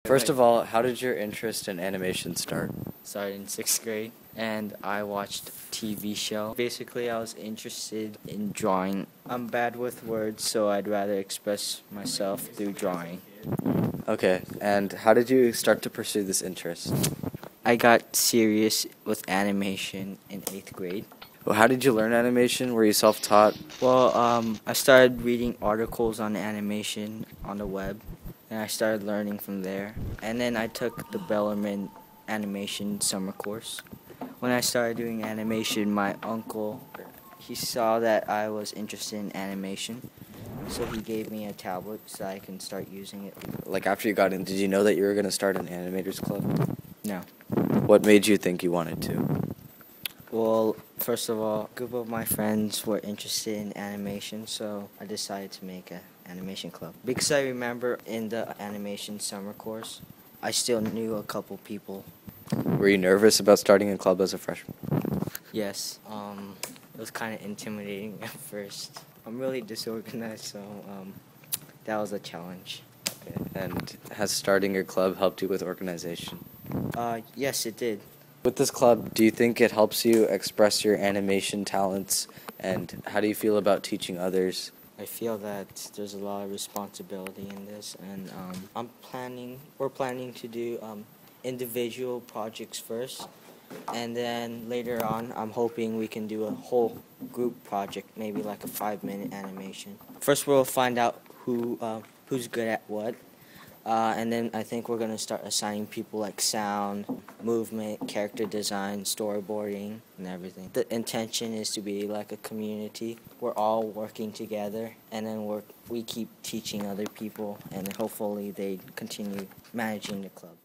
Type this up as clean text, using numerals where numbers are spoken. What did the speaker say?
First of all, how did your interest in animation start? Started in 6th grade, and I watched a TV show. Basically, I was interested in drawing. I'm bad with words, so I'd rather express myself through drawing. Okay, and how did you start to pursue this interest? I got serious with animation in 8th grade. Well, how did you learn animation? Were you self-taught? Well, I started reading articles on animation on the web, and I started learning from there. And then I took the Bellarmine animation summer course. When I started doing animation, my uncle, he saw that I was interested in animation, so he gave me a tablet so I can start using it. Like after you got in, did you know that you were going to start an animators club? No. What made you think you wanted to? Well, first of all, a group of my friends were interested in animation, so I decided to make an animation club. Because I remember in the animation summer course, I still knew a couple people. Were you nervous about starting a club as a freshman? Yes, it was kind of intimidating at first. I'm really disorganized, so that was a challenge. Okay. And has starting your club helped you with organization? Yes, it did. With this club, do you think it helps you express your animation talents, and how do you feel about teaching others? I feel that there's a lot of responsibility in this, and we're planning to do individual projects first, and then later on I'm hoping we can do a whole group project, maybe like a 5-minute animation. First we'll find out who's good at what, and then I think we're going to start assigning people like sound, movement, character design, storyboarding, and everything. The intention is to be like a community. We're all working together, and then we keep teaching other people, and hopefully they continue managing the club.